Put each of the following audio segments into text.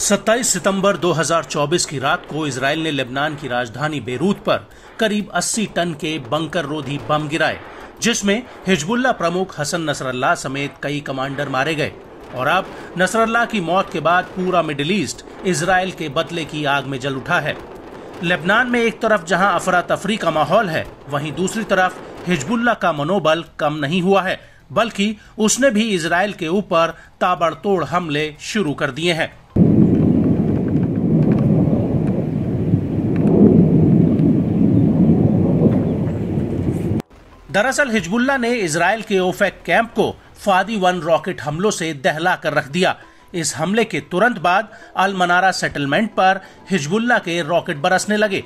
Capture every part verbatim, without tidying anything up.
सत्ताईस सितंबर दो हज़ार चौबीस की रात को इजराइल ने लेबनान की राजधानी बेरूत पर करीब अस्सी टन के बंकर रोधी बम गिराए, जिसमें हिजबुल्लाह प्रमुख हसन नसरल्लाह समेत कई कमांडर मारे गए। और अब नसरल्लाह की मौत के बाद पूरा मिडिल ईस्ट इजराइल के बदले की आग में जल उठा है। लेबनान में एक तरफ जहां अफरा तफरी का माहौल है, वहीं दूसरी तरफ हिजबुल्लाह का मनोबल कम नहीं हुआ है, बल्कि उसने भी इजराइल के ऊपर ताबड़तोड़ हमले शुरू कर दिए हैं। दरअसल हिजबुल्लाह ने इजराइल के ओफेक कैंप को फादी वन रॉकेट हमलों से दहला कर रख दिया। इस हमले के तुरंत बाद अल मनारा सेटलमेंट पर हिजबुल्लाह के रॉकेट बरसने लगे।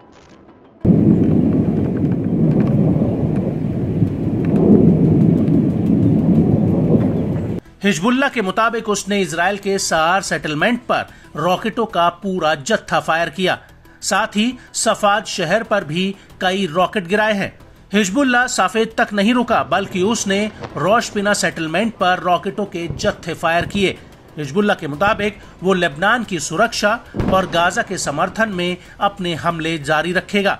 हिजबुल्लाह के मुताबिक उसने इजराइल के सआर सेटलमेंट पर रॉकेटों का पूरा जत्था फायर किया। साथ ही सफाद शहर पर भी कई रॉकेट गिराए हैं। हिजबुल्लाह साफेद तक नहीं रुका, बल्कि उसने रोशपिना सेटलमेंट पर रॉकेटों के जत्थे फायर किए। हिजबुल्लाह के मुताबिक वो लेबनान की सुरक्षा और गाजा के समर्थन में अपने हमले जारी रखेगा।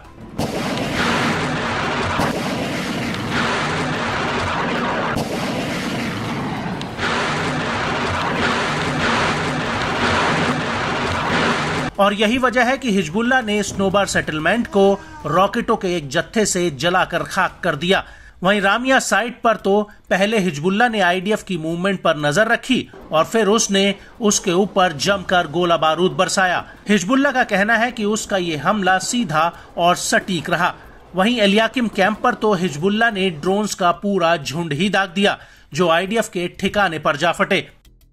और यही वजह है कि हिजबुल्लाह ने स्नोबर सेटलमेंट को रॉकेटों के एक जत्थे से जलाकर खाक कर दिया। वहीं रामिया साइट पर तो पहले हिजबुल्लाह ने आईडीएफ की मूवमेंट पर नजर रखी और फिर उसने उसके ऊपर जमकर गोला बारूद बरसाया। हिजबुल्लाह का कहना है कि उसका ये हमला सीधा और सटीक रहा। वहीं एलियाकिम कैंप पर तो हिजबुल्लाह ने ड्रोन्स का पूरा झुंड ही दाग दिया, जो आईडीएफ के ठिकाने पर जा फटे।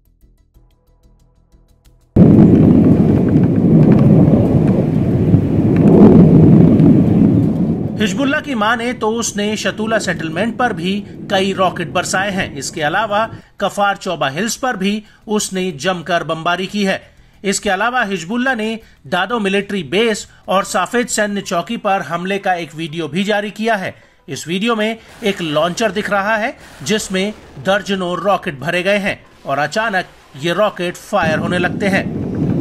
हिजबुल्लाह की माने तो उसने शतूला सेटलमेंट पर भी कई रॉकेट बरसाए हैं। इसके अलावा कफार चौबा हिल्स पर भी उसने जमकर बमबारी की है। इसके अलावा हिजबुल्लाह ने दादो मिलिट्री बेस और साफेद सैन्य चौकी पर हमले का एक वीडियो भी जारी किया है। इस वीडियो में एक लॉन्चर दिख रहा है, जिसमें दर्जनों रॉकेट भरे गए हैं और अचानक ये रॉकेट फायर होने लगते हैं।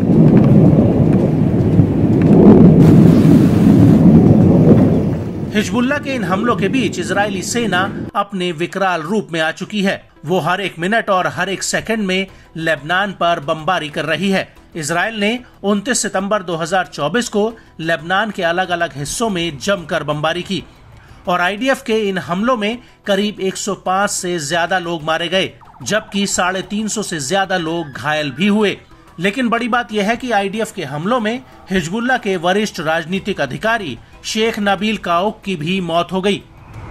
हिजबुल्लाह के इन हमलों के बीच इजरायली सेना अपने विकराल रूप में आ चुकी है। वो हर एक मिनट और हर एक सेकंड में लेबनान पर बमबारी कर रही है। इजराइल ने उनतीस सितंबर दो हज़ार चौबीस को लेबनान के अलग अलग हिस्सों में जमकर बमबारी की और आईडीएफ के इन हमलों में करीब एक सौ पाँच से ज्यादा लोग मारे गए, जबकि साढ़े तीन सौ से ज्यादा लोग घायल भी हुए। लेकिन बड़ी बात यह है कि आईडीएफ के हमलों में हिजबुल्लाह के वरिष्ठ राजनीतिक अधिकारी शेख नबील काउक की भी मौत हो गई।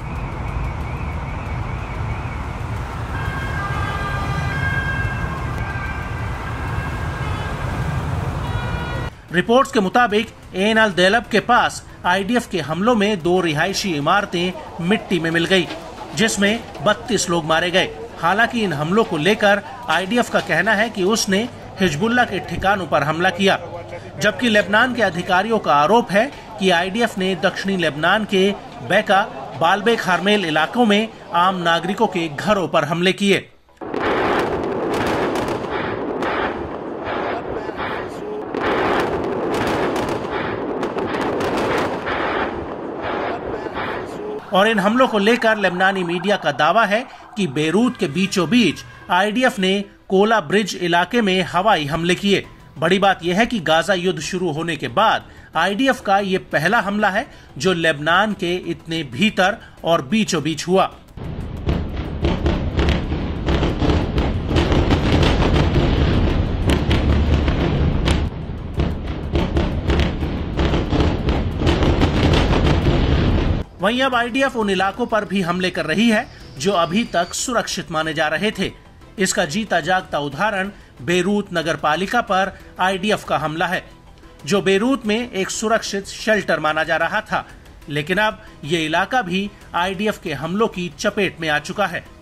रिपोर्ट्स के मुताबिक एन अल देलब के पास आईडीएफ के हमलों में दो रिहायशी इमारतें मिट्टी में मिल गई, जिसमें बत्तीस लोग मारे गए। हालांकि इन हमलों को लेकर आईडीएफ का कहना है कि उसने हिजबुल्लाह के ठिकानों पर हमला किया, जबकि लेबनान के अधिकारियों का आरोप है कि आईडीएफ ने दक्षिणी लेबनान के बेका, बालबेक हारमेल इलाकों में आम नागरिकों के घरों पर हमले किए। और इन हमलों को लेकर लेबनानी मीडिया का दावा है कि बेरूत के बीचों बीच आईडीएफ ने कोला ब्रिज इलाके में हवाई हमले किए। बड़ी बात यह है कि गाजा युद्ध शुरू होने के बाद आईडीएफ का ये पहला हमला है जो लेबनान के इतने भीतर और बीचों बीच हुआ। वहीं अब आईडीएफ उन इलाकों पर भी हमले कर रही है जो अभी तक सुरक्षित माने जा रहे थे। इसका जीता जागता उदाहरण बेरूत नगरपालिका पर आईडीएफ का हमला है, जो बेरूत में एक सुरक्षित शेल्टर माना जा रहा था। लेकिन अब ये इलाका भी आईडीएफ के हमलों की चपेट में आ चुका है।